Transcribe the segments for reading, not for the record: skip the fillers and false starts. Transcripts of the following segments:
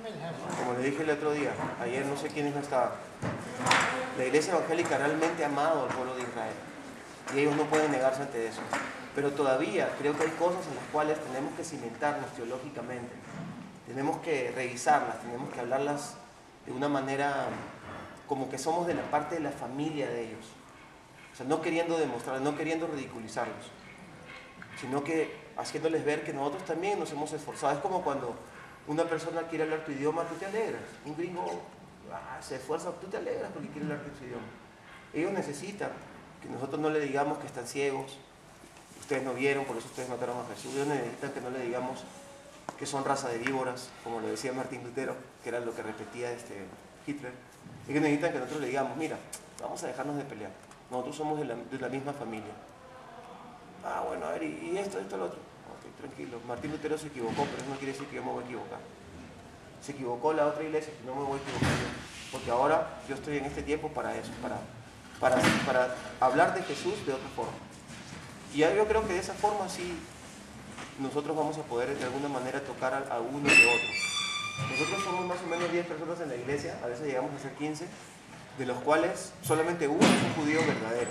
Como le dije el otro día, ayer no sé quiénes no estaban, la iglesia evangélica realmente ha amado al pueblo de Israel y ellos no pueden negarse ante eso. Pero todavía creo que hay cosas en las cuales tenemos que cimentarnos teológicamente, tenemos que revisarlas, tenemos que hablarlas de una manera como que somos de la parte de la familia de ellos. O sea, no queriendo demostrar, no queriendo ridiculizarlos, sino que haciéndoles ver que nosotros también nos hemos esforzado. Es como cuando una persona quiere hablar tu idioma, tú te alegras. Un gringo se esfuerza, tú te alegras porque quiere hablar tu idioma. Ellos necesitan que nosotros no le digamos que están ciegos, ustedes no vieron, por eso ustedes mataron a Jesús. Ellos necesitan que no le digamos que son raza de víboras, como lo decía Martín Lutero, que era lo que repetía Hitler. Ellos necesitan que nosotros le digamos, mira, vamos a dejarnos de pelear. Nosotros somos de la misma familia. Ah, bueno, a ver, y esto, lo otro. Ok, tranquilo. Martín Lutero se equivocó, pero eso no quiere decir que yo me voy a equivocar. Se equivocó la otra iglesia, no me voy a equivocar yo. Porque ahora yo estoy en este tiempo para eso, para hablar de Jesús de otra forma. Y yo creo que de esa forma sí nosotros vamos a poder de alguna manera tocar a uno y a otro. Nosotros somos más o menos 10 personas en la iglesia, a veces llegamos a ser 15, de los cuales solamente uno es un judío verdadero,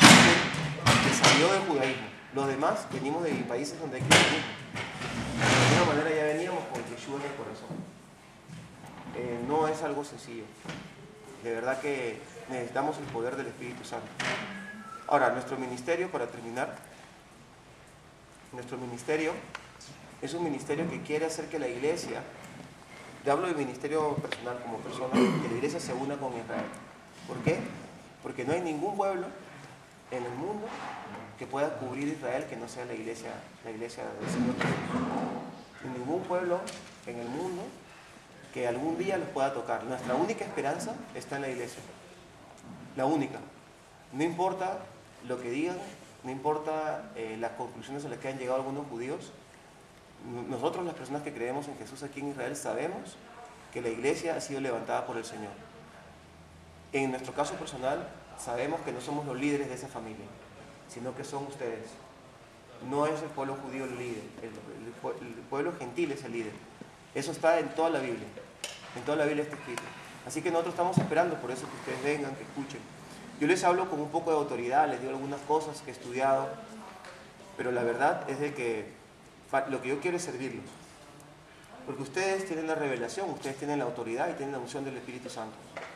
que salió del judaísmo. Los demás venimos de países donde hay cristianismo. De alguna manera ya veníamos con Yeshua en el corazón. No es algo sencillo. De verdad que necesitamos el poder del Espíritu Santo. Ahora, nuestro ministerio, para terminar, nuestro ministerio es un ministerio que quiere hacer que la iglesia, yo hablo de ministerio personal como persona, que la iglesia se una con Israel. ¿Por qué? Porque no hay ningún pueblo en el mundo que pueda cubrir Israel que no sea la iglesia del Señor Jesús. Y ningún pueblo en el mundo que algún día los pueda tocar. Nuestra única esperanza está en la iglesia. La única. No importa lo que digan, no importa las conclusiones a las que han llegado algunos judíos. Nosotros, las personas que creemos en Jesús aquí en Israel, sabemos que la iglesia ha sido levantada por el Señor. En nuestro caso personal, sabemos que no somos los líderes de esa familia, sino que son ustedes. No es el pueblo judío el líder, el pueblo gentil es el líder. Eso está en toda la Biblia. En toda la Biblia está escrito. Así que nosotros estamos esperando por eso que ustedes vengan, que escuchen. Yo les hablo con un poco de autoridad, les digo algunas cosas que he estudiado, pero la verdad es de que lo que yo quiero es servirlos. Porque ustedes tienen la revelación, ustedes tienen la autoridad y tienen la unción del Espíritu Santo.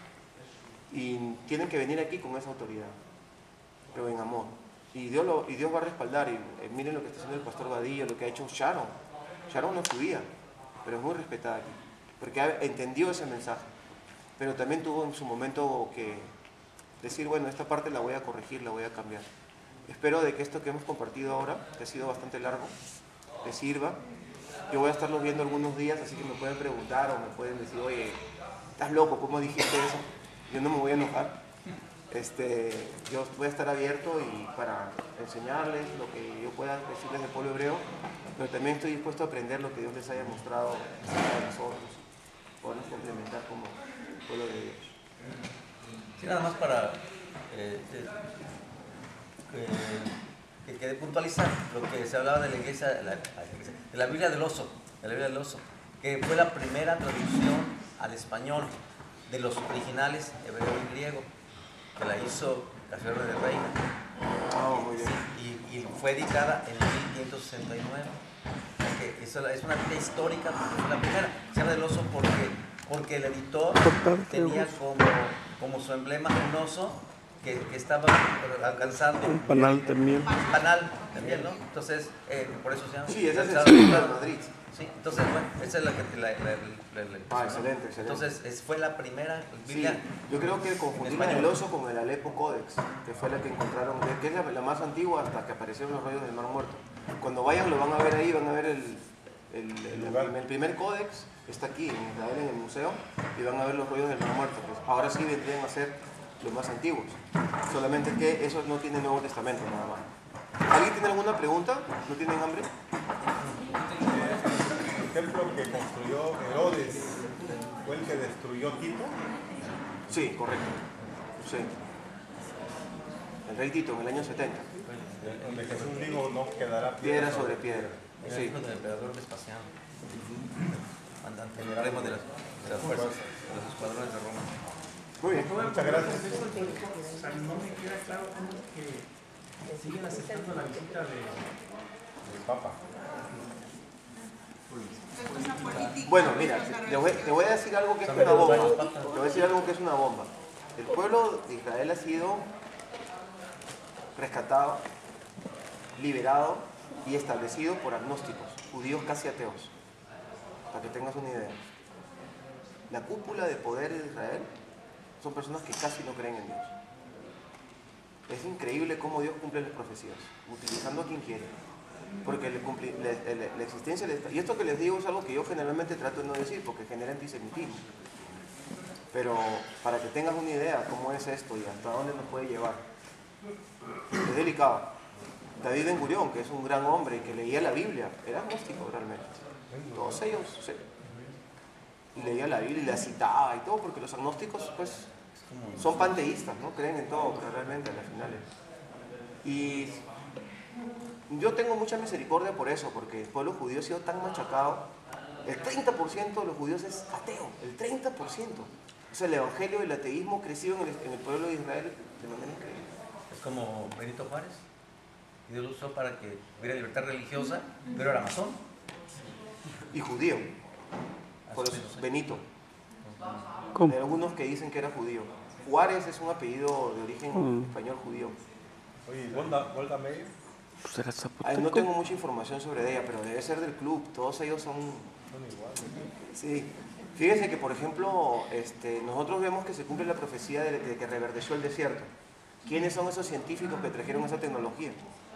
Y tienen que venir aquí con esa autoridad, pero en amor. Y Dios va a respaldar. Y miren lo que está haciendo el pastor Vadillo, lo que ha hecho Sharon. Sharon no es judía, pero es muy respetada aquí, porque entendió ese mensaje. Pero también tuvo en su momento que decir, bueno, esta parte la voy a corregir, la voy a cambiar. Espero de que esto que hemos compartido ahora, que ha sido bastante largo, les sirva. Yo voy a estarlos viendo algunos días, así que me pueden preguntar o me pueden decir, oye, ¿estás loco? ¿Cómo dijiste eso? Yo no me voy a enojar. Yo voy a estar abierto y para enseñarles lo que yo pueda decirles del pueblo hebreo, pero también estoy dispuesto a aprender lo que Dios les haya mostrado a nosotros, podernos complementar como pueblo de Dios. Sí, nada más para que quede puntualizar lo que se hablaba de la iglesia, de la Biblia del Oso, que fue la primera traducción al español de los originales hebreo y griego, que la hizo Café de Reina. Muy bien. Y fue editada en 1569. Porque eso es una Biblia histórica, porque fue la primera. Se llama del oso porque el editor tenía como su emblema un oso que estaba alcanzando un panal también. ¿No? Entonces, por eso se llama. Sí, esa es el centro de Madrid. Sí, entonces, bueno, esa es la excelente. Entonces, fue la primera Biblia. Sí, yo creo que confundieron el oso con el Alepo Codex, que fue la que encontraron, que es la más antigua hasta que aparecieron los rollos del Mar Muerto. Cuando vayan lo van a ver ahí, van a ver el primer códex, está aquí en Israel en el museo, y van a ver los rollos del Mar Muerto. Pues ahora sí vendrían a ser los más antiguos, solamente que esos no tienen Nuevo Testamento nada más. ¿Alguien tiene alguna pregunta? ¿No tienen hambre? El templo que construyó Herodes fue el que destruyó Tito. Sí, correcto. Sí. El rey Tito en el año 70. Donde Jesús dijo no quedará Piedra sobre piedra. Era Sí. hijo del emperador Vespasiano. comandante supremo de las fuerzas, de los escuadrones de Roma. Muy bien, Muchas gracias. O sea, no me queda claro cómo es que siguen aceptando la visita de... El Papa. bueno, mira, te voy a decir algo que es una bomba. Te voy a decir algo que es una bomba. El pueblo de Israel ha sido rescatado, liberado y establecido por agnósticos, judíos casi ateos, para que tengas una idea. La cúpula de poder de Israel son personas que casi no creen en Dios. Es increíble cómo Dios cumple las profecías, utilizando a quien quiere. Porque la existencia de esta... Y esto que les digo es algo que yo generalmente trato de no decir, porque genera antisemitismo. Pero para que tengas una idea cómo es esto y hasta dónde nos puede llevar. Es delicado. David Ben Gurión, que es un gran hombre que leía la Biblia, era agnóstico realmente. Todos ellos, sí. Y leía la Biblia y la citaba y todo, porque los agnósticos, pues, son panteístas, ¿no? Creen en todo, pero realmente a las finales. Y yo tengo mucha misericordia por eso, porque el pueblo judío ha sido tan machacado. El 30% de los judíos es ateo, el 30%. O sea, el evangelio y el ateísmo creció en el pueblo de Israel de manera increíble. Es como Benito Juárez. Dios lo usó para que hubiera libertad religiosa, pero era masón. Y judío. Por eso, Benito. Hay algunos que dicen que era judío. Juárez es un apellido de origen español judío. Oye, Golda Meir. No tengo mucha información sobre ella, pero debe ser del club. Todos ellos son iguales. Sí. Fíjense que, por ejemplo, nosotros vemos que se cumple la profecía de que reverdeció el desierto. ¿Quiénes son esos científicos que trajeron esa tecnología?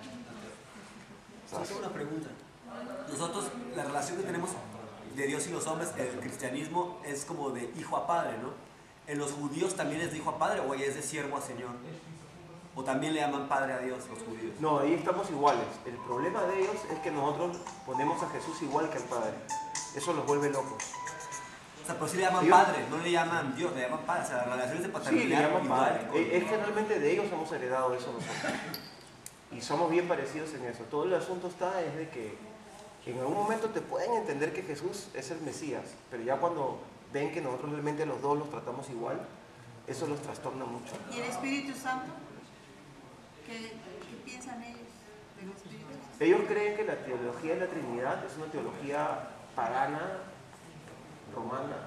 Sí, tengo una pregunta. Nosotros, la relación que tenemos de Dios y los hombres, el cristianismo es como de hijo a padre, ¿no? ¿En los judíos también es de hijo a padre o es de siervo a señor? ¿O también le llaman padre a Dios los judíos? No, ahí estamos iguales. El problema de ellos es que nosotros ponemos a Jesús igual que al Padre. Eso los vuelve locos. O sea, pero sí le llaman padre, no le llaman Dios, le llaman padre. O sea, las relaciones de paternidad. Sí, le llaman igual, padre. Es que realmente de ellos hemos heredado eso nosotros. Y somos bien parecidos en eso. Todo el asunto está es de que en algún momento te pueden entender que Jesús es el Mesías, pero ya cuando ven que nosotros realmente los dos los tratamos igual, eso los trastorna mucho. ¿Y el Espíritu Santo? ¿Qué piensan ellos del Espíritu Santo? Ellos creen que la teología de la Trinidad es una teología pagana, romana.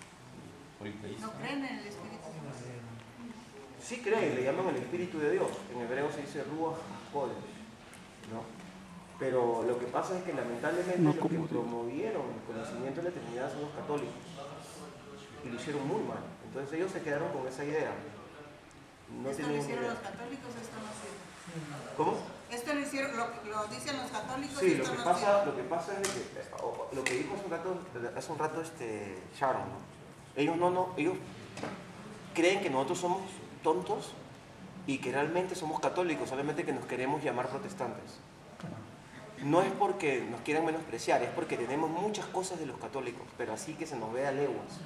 ¿No creen en el Espíritu Santo? Sí creen, le llaman el Espíritu de Dios. En hebreo se dice Ruach Kodesh, ¿no? Pero lo que pasa es que lamentablemente los que promovieron el conocimiento de la Trinidad son los católicos. Y lo hicieron muy mal. Entonces ellos se quedaron con esa idea. No ¿Esto lo tenían hicieron idea. los católicos? ¿Esto no sirve? ¿Cómo? ¿Esto lo hicieron, lo dicen los católicos? Sí, esto lo que no pasa sirve? es que lo que dijo hace un rato Sharon, ¿no? Ellos creen que nosotros somos tontos y que realmente somos católicos, solamente que nos queremos llamar protestantes. No es porque nos quieran menospreciar, es porque tenemos muchas cosas de los católicos, pero así que se nos ve a leguas.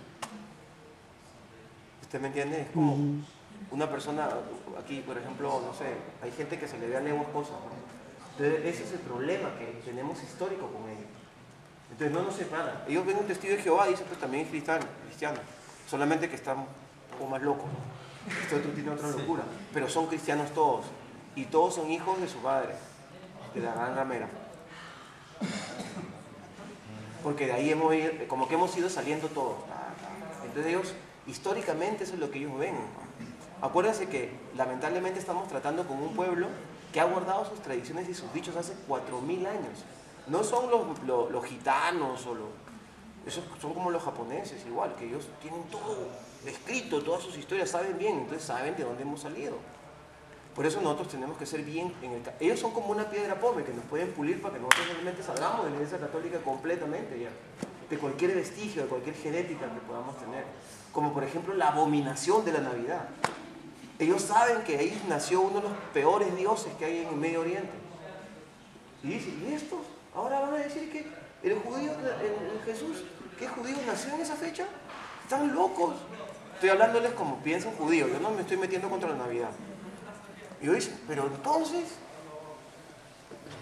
¿Usted me entiende? Es como una persona, aquí por ejemplo, no sé, hay gente que se le ve a leguas cosas, ¿no? Entonces ese es el problema que tenemos histórico con ellos. Entonces no nos separan. Ellos ven un testigo de Jehová y dicen, pues también es cristiano, solamente que está un poco más loco, ¿no? Este otro tiene otra locura, pero son cristianos todos, y todos son hijos de su padre, de la gran ramera. Porque de ahí como que hemos ido saliendo todos. Entonces ellos, históricamente eso es lo que ellos ven. Acuérdense que lamentablemente estamos tratando con un pueblo que ha guardado sus tradiciones y sus dichos hace 4000 años. No son los gitanos esos son como los japoneses igual, que ellos tienen todo escrito, todas sus historias, saben bien, entonces saben de dónde hemos salido. Por eso nosotros tenemos que ser bien ellos son como una piedra pome que nos pueden pulir para que nosotros realmente salgamos de la Iglesia Católica completamente ya, de cualquier vestigio, de cualquier genética que podamos tener, como por ejemplo la abominación de la Navidad. Ellos saben que ahí nació uno de los peores dioses que hay en el Medio Oriente. Y dicen, ¿y estos? Ahora van a decir que el judío, el Jesús, ¿qué judío nació en esa fecha? Están locos. Estoy hablándoles como piensan judíos, yo no me estoy metiendo contra la Navidad. Y yo dicen, pero entonces,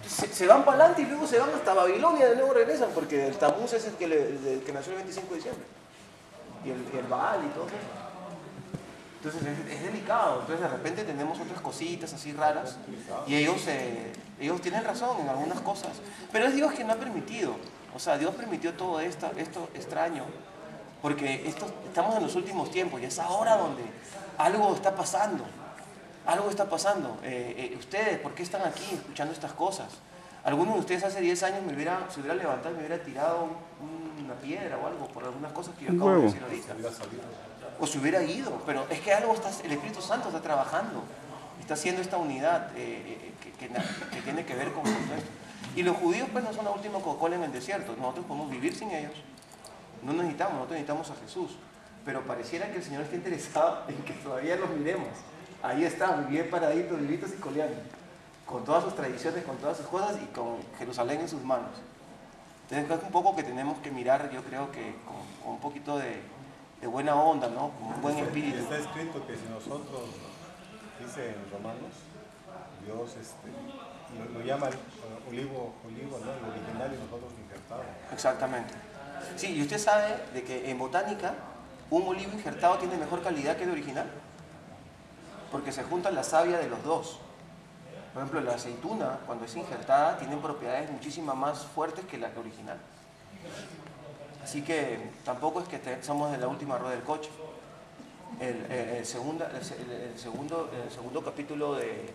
se van para adelante y luego se van hasta Babilonia y de nuevo regresan, porque el Tamuz es el que nació el 25 de diciembre. Y el Baal y todo eso. Entonces es delicado. Entonces de repente tenemos otras cositas así raras y ellos tienen razón en algunas cosas. Pero es Dios quien lo ha permitido. O sea, Dios permitió todo esto extraño. Porque estamos en los últimos tiempos y es ahora donde algo está pasando. Algo está pasando. Ustedes, ¿por qué están aquí escuchando estas cosas? Algunos de ustedes hace 10 años se hubiera levantado y me hubiera tirado una piedra o algo por algunas cosas que yo acabo de decir ahorita. O se hubiera ido, pero es que el Espíritu Santo está trabajando, está haciendo esta unidad que tiene que ver con esto. Y los judíos pues no son la última Coca-Cola en el desierto, nosotros podemos vivir sin ellos, nosotros necesitamos a Jesús, pero pareciera que el Señor está interesado en que todavía los miremos. Ahí está, bien paraditos, vivitos y coleando, con todas sus tradiciones, con todas sus cosas y con Jerusalén en sus manos. Entonces es un poco que tenemos que mirar, yo creo que con un poquito de buena onda, ¿no? Con un buen espíritu. Está escrito que si nosotros, dice en Romanos, Dios lo llama olivo, ¿no? El original y nosotros injertado. Exactamente. Sí, y usted sabe de que en botánica un olivo injertado tiene mejor calidad que el original, porque se junta la savia de los dos. Por ejemplo, la aceituna, cuando es injertada, tiene propiedades muchísimas más fuertes que la original. Así que tampoco es que somos de la última rueda del coche. El segundo capítulo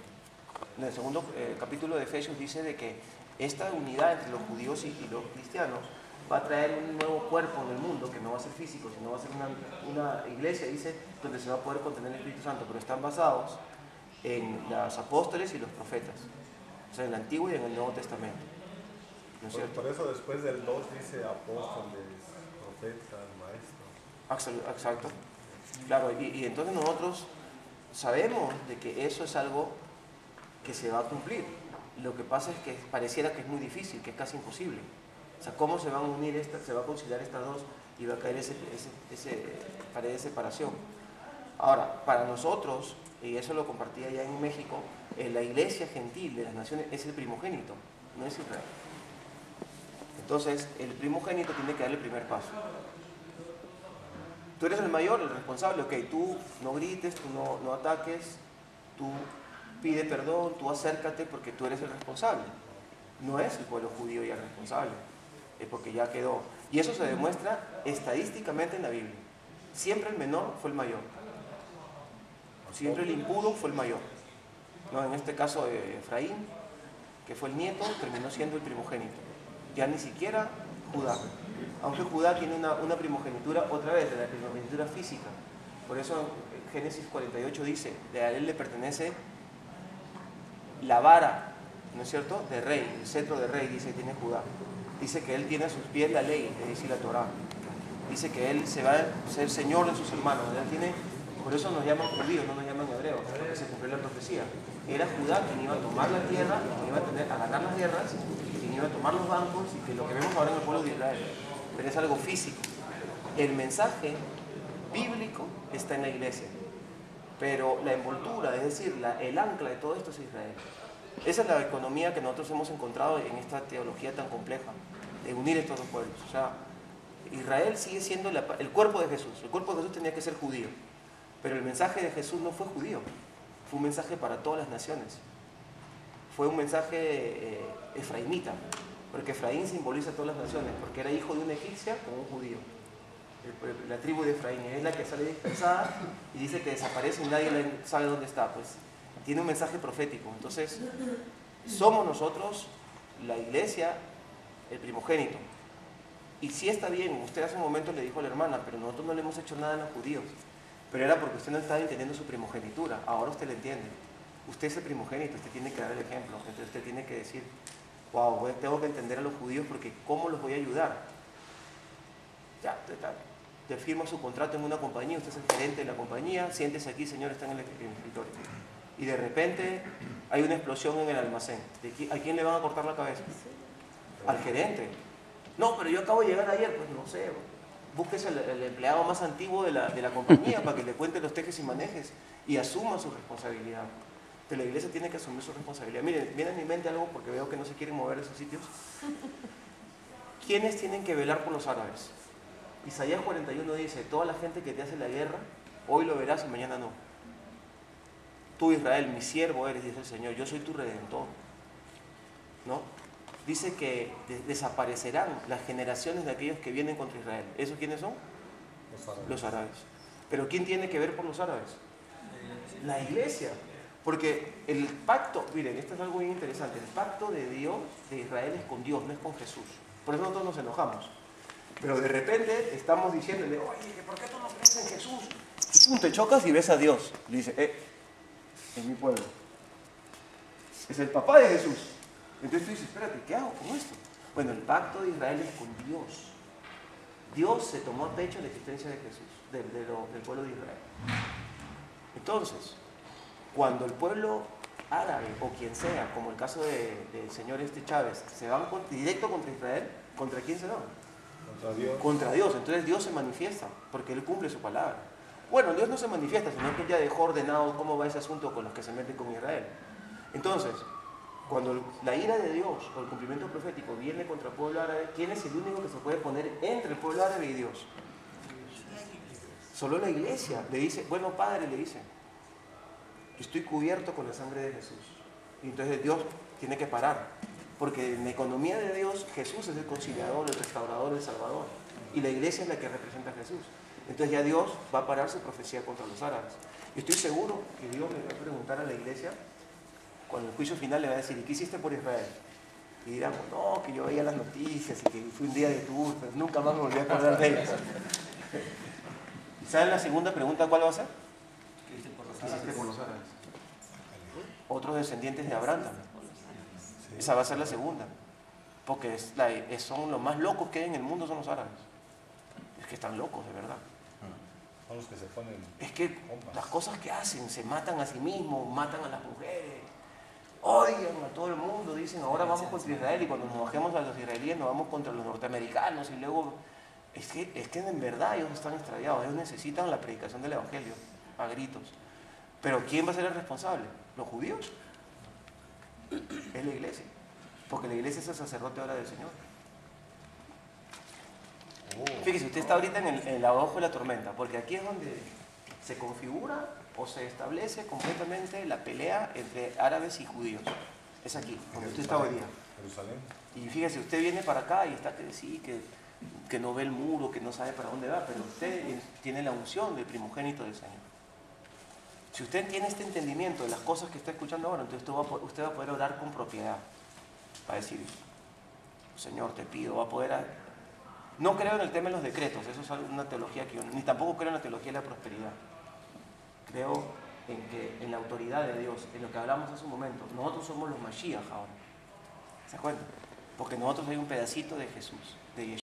de Efesios dice de que esta unidad entre los judíos y los cristianos va a traer un nuevo cuerpo en el mundo, que no va a ser físico, sino va a ser una iglesia, dice, donde se va a poder contener el Espíritu Santo, pero están basados en los apóstoles y los profetas, o sea, en el Antiguo y en el Nuevo Testamento. ¿No es cierto? Por eso después del 2 dice apóstoles, profetas, maestros. Exacto. Claro, y entonces nosotros sabemos de que eso es algo que se va a cumplir. Lo que pasa es que pareciera que es muy difícil, que es casi imposible. O sea, ¿cómo se van a unir se va a conciliar estas dos y va a caer ese pared de separación? Ahora, para nosotros, y eso lo compartía ya en México, la iglesia gentil de las naciones es el primogénito, no es Israel. Entonces, el primogénito tiene que dar el primer paso. Tú eres el mayor, el responsable, ok, tú no grites, tú no ataques, tú pide perdón, tú acércate porque tú eres el responsable. No es el pueblo judío ya el responsable, es porque ya quedó. Y eso se demuestra estadísticamente en la Biblia. Siempre el menor fue el mayor. Siempre el impuro fue el mayor. ¿No? En este caso Efraín, que fue el nieto, terminó siendo el primogénito. Ya ni siquiera Judá. Aunque Judá tiene una primogenitura, otra vez, de la primogenitura física. Por eso Génesis 48 dice, a él le pertenece la vara, ¿no es cierto?, de rey, el cetro de rey, dice que tiene Judá. Dice que él tiene a sus pies la ley, es decir, la Torá. Dice que él se va a ser señor de sus hermanos. Él tiene, por eso nos llaman judíos, no nos llaman hebreos, porque se cumplió la profecía. Era Judá quien iba a tomar la tierra, quien iba a ganar las guerras, quien iba a tomar los bancos, y que lo que vemos ahora en el pueblo de Israel. Pero es algo físico. El mensaje bíblico está en la iglesia, pero la envoltura, es decir, el ancla de todo esto es Israel. Esa es la economía que nosotros hemos encontrado en esta teología tan compleja, de unir estos dos pueblos. O sea, Israel sigue siendo el cuerpo de Jesús. El cuerpo de Jesús tenía que ser judío, pero el mensaje de Jesús no fue judío, fue un mensaje para todas las naciones. Fue un mensaje efraimita, porque Efraín simboliza a todas las naciones, porque era hijo de una egipcia con un judío. La tribu de Efraín es la que sale dispersada y dice que desaparece y nadie sabe dónde está. Pues tiene un mensaje profético. Entonces, somos nosotros, la iglesia, el primogénito. Y sí está bien, usted hace un momento le dijo a la hermana, pero nosotros no le hemos hecho nada a los judíos. Pero era porque usted no estaba entendiendo su primogenitura. Ahora usted le entiende. Usted es el primogénito, usted tiene que dar el ejemplo. Entonces usted tiene que decir, wow, tengo que entender a los judíos porque ¿cómo los voy a ayudar? Ya, te firma su contrato en una compañía, usted es el gerente de la compañía, siéntese aquí, señor, está en el escritorio. Y de repente hay una explosión en el almacén. ¿A quién le van a cortar la cabeza? Al gerente. No, pero yo acabo de llegar ayer, pues no sé. Búsquese el empleado más antiguo de la compañía para que le cuente los tejes y manejes y asuma su responsabilidad. Pero la iglesia tiene que asumir su responsabilidad. Miren, viene a mi mente algo porque veo que no se quieren mover de esos sitios. ¿Quiénes tienen que velar por los árabes? Isaías 41 dice, toda la gente que te hace la guerra, hoy lo verás y mañana no. Tú, Israel, mi siervo eres, dice el Señor, yo soy tu redentor. ¿No? Dice que desaparecerán las generaciones de aquellos que vienen contra Israel. ¿Esos quiénes son? Los árabes. ¿Pero quién tiene que ver por los árabes? La iglesia. Porque el pacto, miren, esto es algo muy interesante, el pacto de Dios, de Israel, es con Dios, no es con Jesús. Por eso nosotros nos enojamos. Pero de repente estamos diciéndole, oye, ¿por qué tú no crees en Jesús? Y pum, te chocas y ves a Dios. Y dice, es mi pueblo. Es el papá de Jesús. Entonces tú dices, espérate, ¿qué hago con esto? Bueno, el pacto de Israel es con Dios. Dios se tomó a pecho la existencia de Jesús, del pueblo de Israel. Entonces, cuando el pueblo árabe o quien sea, como el caso del señor Chávez, se van directo contra Israel, ¿contra quién se van? Contra Dios. Contra Dios. Entonces Dios se manifiesta, porque Él cumple su palabra. Bueno, Dios no se manifiesta, sino que Él ya dejó ordenado cómo va ese asunto con los que se meten con Israel. Entonces, cuando la ira de Dios o el cumplimiento profético viene contra el pueblo árabe, ¿quién es el único que se puede poner entre el pueblo árabe y Dios? Solo la iglesia. Le dice, bueno, Padre, le dice, estoy cubierto con la sangre de Jesús. Y entonces Dios tiene que parar. Porque en la economía de Dios, Jesús es el conciliador, el restaurador, el salvador. Y la iglesia es la que representa a Jesús. Entonces ya Dios va a parar su profecía contra los árabes. Y estoy seguro que Dios le va a preguntar a la iglesia, cuando el juicio final le va a decir, ¿y qué hiciste por Israel? Y dirán, no, que yo veía las noticias y que fui un día de tour, pero nunca más me volví a acordar de ellas. ¿Saben la segunda pregunta cuál va a ser? ¿Qué hiciste por los árabes? Otros descendientes de Abraham también. Esa va a ser la segunda. Porque son los más locos que hay en el mundo, son los árabes. Es que están locos, de verdad. Son los que se ponen... Es que las cosas que hacen, se matan a sí mismos, matan a las mujeres, odian a todo el mundo, dicen ahora vamos contra Israel y cuando nos bajemos a los israelíes nos vamos contra los norteamericanos y luego... Es que en verdad ellos están extraviados, ellos necesitan la predicación del evangelio a gritos. Pero ¿quién va a ser el responsable? ¿Los judíos? Es la iglesia, porque la iglesia es el sacerdote ahora del Señor. Fíjese, usted está ahorita en el ojo de la tormenta, porque aquí es donde se configura o se establece completamente la pelea entre árabes y judíos. Es aquí, donde usted está hoy día. Jerusalén. Y fíjese, usted viene para acá y está que sí, que no ve el muro, que no sabe para dónde va, pero usted tiene la unción del primogénito del Señor. Si usted tiene este entendimiento de las cosas que está escuchando ahora, entonces usted va a poder orar con propiedad. Va a decir, Señor, te pido, va a poder... No creo en el tema de los decretos, eso es una teología que yo... Ni tampoco creo en la teología de la prosperidad. Creo en la autoridad de Dios, en lo que hablamos hace un momento. Nosotros somos los Mashiach ahora. ¿Se acuerdan? Porque nosotros hay un pedacito de Jesús, de Yeshua.